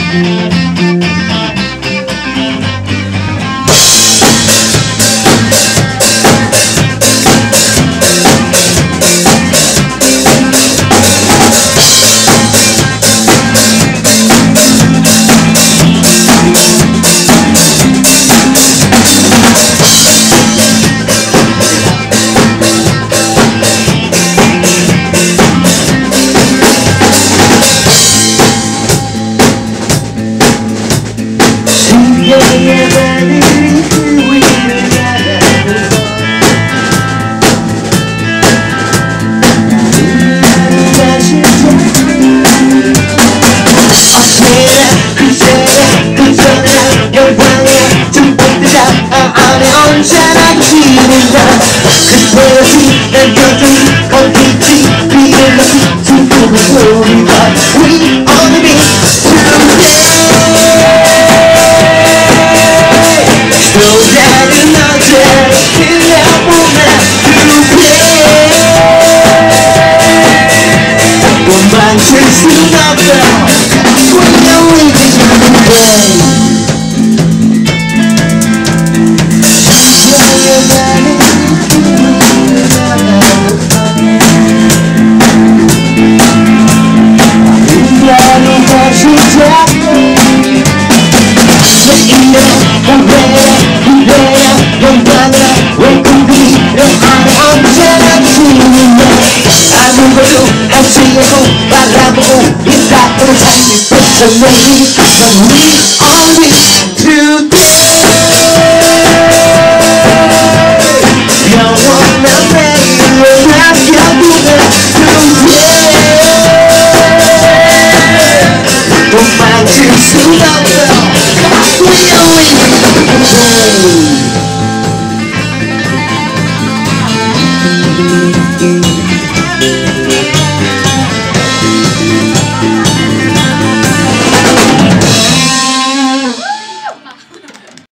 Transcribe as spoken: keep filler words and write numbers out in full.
언제나 기른다 그때였지 난 곁을 걷겠지 비를 넣기 슬프고 소리가 We only be today 소리는 어제 들려보면 today 도망칠 순 없어 We only be today 아무것도 하지 않고 바라보고 인사를 하니 뺏어 내리 But we only today 영원한 내일을 남겨두면 today 도망칠 수 없어 We only today